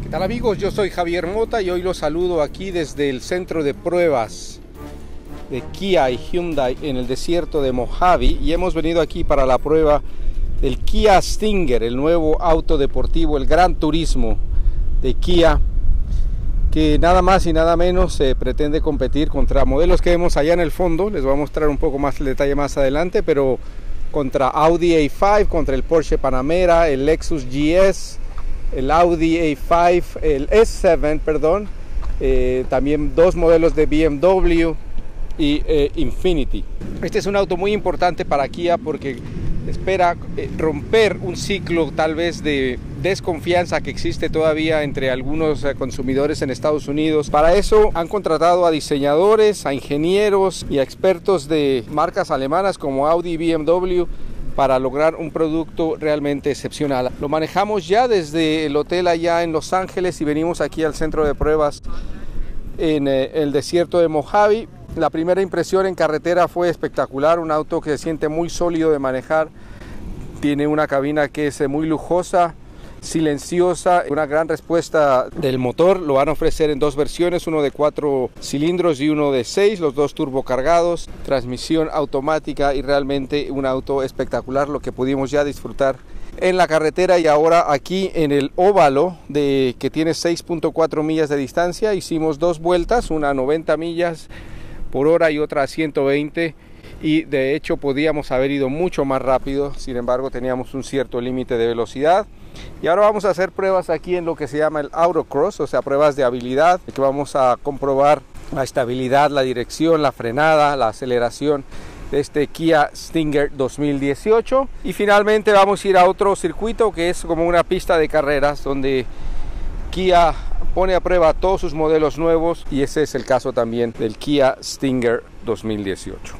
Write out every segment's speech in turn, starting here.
¿Qué tal amigos? Yo soy Javier Mota y hoy los saludo aquí desde el centro de pruebas de Kia y Hyundai en el desierto de Mojave, y hemos venido aquí para la prueba del Kia Stinger, el nuevo auto deportivo, el Gran Turismo de Kia, que nada más y nada menos pretende competir contra modelos que vemos allá en el fondo. Les voy a mostrar un poco más el detalle más adelante, pero contra Audi A5, contra el Porsche Panamera, el Lexus GS, el Audi A5, el S7, perdón, también dos modelos de BMW y Infiniti. Este es un auto muy importante para Kia porque espera romper un ciclo tal vez de desconfianza que existe todavía entre algunos consumidores en Estados Unidos. Para eso han contratado a diseñadores, a ingenieros y a expertos de marcas alemanas como Audi y BMW para lograr un producto realmente excepcional. Lo manejamos ya desde el hotel allá en Los Ángeles y venimos aquí al centro de pruebas en el desierto de Mojave. La primera impresión en carretera fue espectacular, un auto que se siente muy sólido de manejar, tiene una cabina que es muy lujosa, silenciosa, una gran respuesta del motor. Lo van a ofrecer en dos versiones, uno de 4 cilindros y uno de 6, los dos turbocargados, transmisión automática y realmente un auto espectacular, lo que pudimos ya disfrutar en la carretera. Y ahora aquí en el óvalo que tiene 6.4 millas de distancia, hicimos dos vueltas, una a 90 millas por hora y otra a 120, y de hecho podíamos haber ido mucho más rápido, sin embargo teníamos un cierto límite de velocidad. Y ahora vamos a hacer pruebas aquí en lo que se llama el autocross, o sea, pruebas de habilidad, que vamos a comprobar la estabilidad, la dirección, la frenada, la aceleración de este Kia Stinger 2018. Y finalmente vamos a ir a otro circuito que es como una pista de carreras donde Kia pone a prueba todos sus modelos nuevos, y ese es el caso también del Kia Stinger 2018.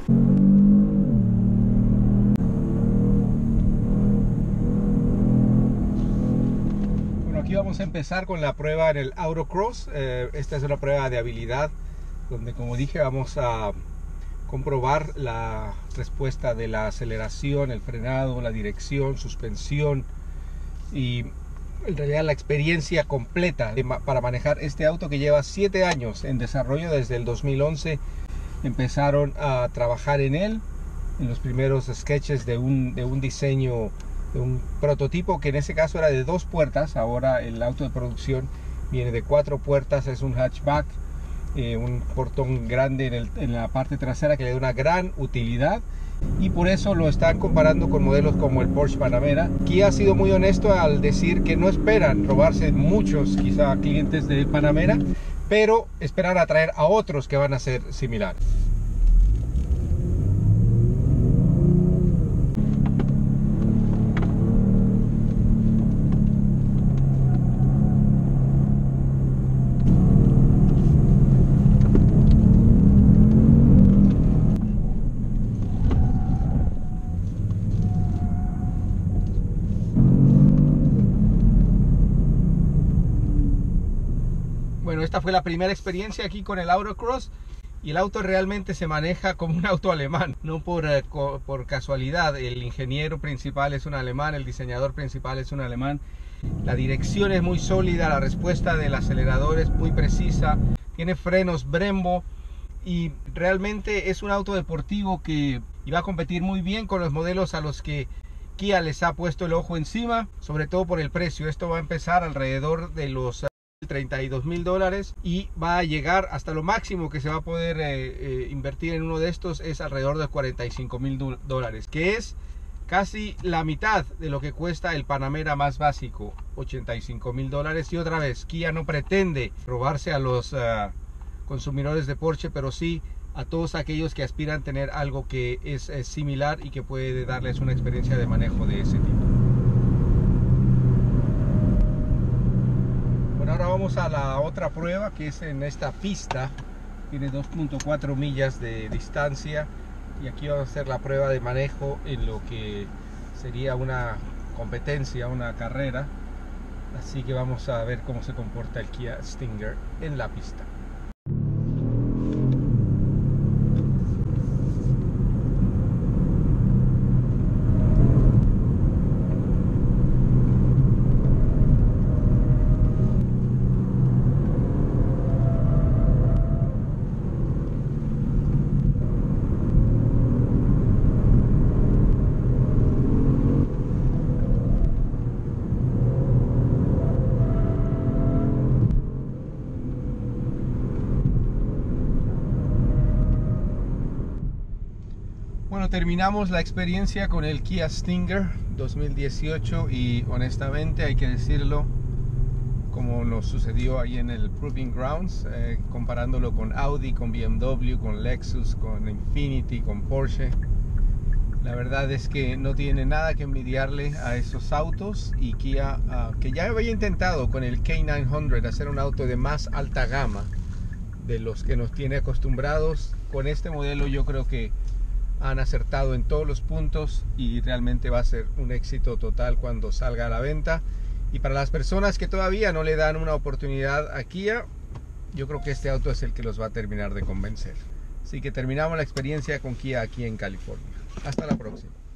Aquí vamos a empezar con la prueba en el autocross. Esta es una prueba de habilidad donde, como dije, vamos a comprobar la respuesta de la aceleración, el frenado, la dirección, suspensión y en realidad la experiencia completa para manejar este auto que lleva 7 años en desarrollo. Desde el 2011 empezaron a trabajar en él, en los primeros sketches de un diseño, de un prototipo que en ese caso era de 2 puertas. Ahora el auto de producción viene de 4 puertas, es un hatchback, un portón grande en la parte trasera que le da una gran utilidad, y por eso lo están comparando con modelos como el Porsche Panamera. Kia ha sido muy honesto al decir que no esperan robarse muchos quizá clientes del Panamera, pero esperan atraer a otros que van a ser similares. Bueno, esta fue la primera experiencia aquí con el autocross, y el auto realmente se maneja como un auto alemán, no por casualidad. El ingeniero principal es un alemán, el diseñador principal es un alemán. La dirección es muy sólida, la respuesta del acelerador es muy precisa, tiene frenos Brembo, y realmente es un auto deportivo que va a competir muy bien con los modelos a los que Kia les ha puesto el ojo encima, sobre todo por el precio. Esto va a empezar alrededor de los $32,000 y va a llegar hasta lo máximo que se va a poder invertir en uno de estos, es alrededor de $45,000, que es casi la mitad de lo que cuesta el Panamera más básico, $85,000. Y otra vez, Kia no pretende robarse a los consumidores de Porsche, pero sí a todos aquellos que aspiran a tener algo que es similar y que puede darles una experiencia de manejo de ese tipo. Ahora vamos a la otra prueba, que es en esta pista. Tiene 2.4 millas de distancia, y aquí vamos a hacer la prueba de manejo en lo que sería una competencia, una carrera. Así que vamos a ver cómo se comporta el Kia Stinger en la pista. Bueno, terminamos la experiencia con el Kia Stinger 2018 y honestamente hay que decirlo, como nos sucedió ahí en el Proving Grounds, comparándolo con Audi, con BMW, con Lexus, con Infiniti, con Porsche. La verdad es que no tiene nada que envidiarle a esos autos, y Kia, que ya había intentado con el K900 hacer un auto de más alta gama de los que nos tiene acostumbrados, con este modelo yo creo que han acertado en todos los puntos y realmente va a ser un éxito total cuando salga a la venta. Y para las personas que todavía no le dan una oportunidad a Kia, yo creo que este auto es el que los va a terminar de convencer. Así que terminamos la experiencia con Kia aquí en California. Hasta la próxima.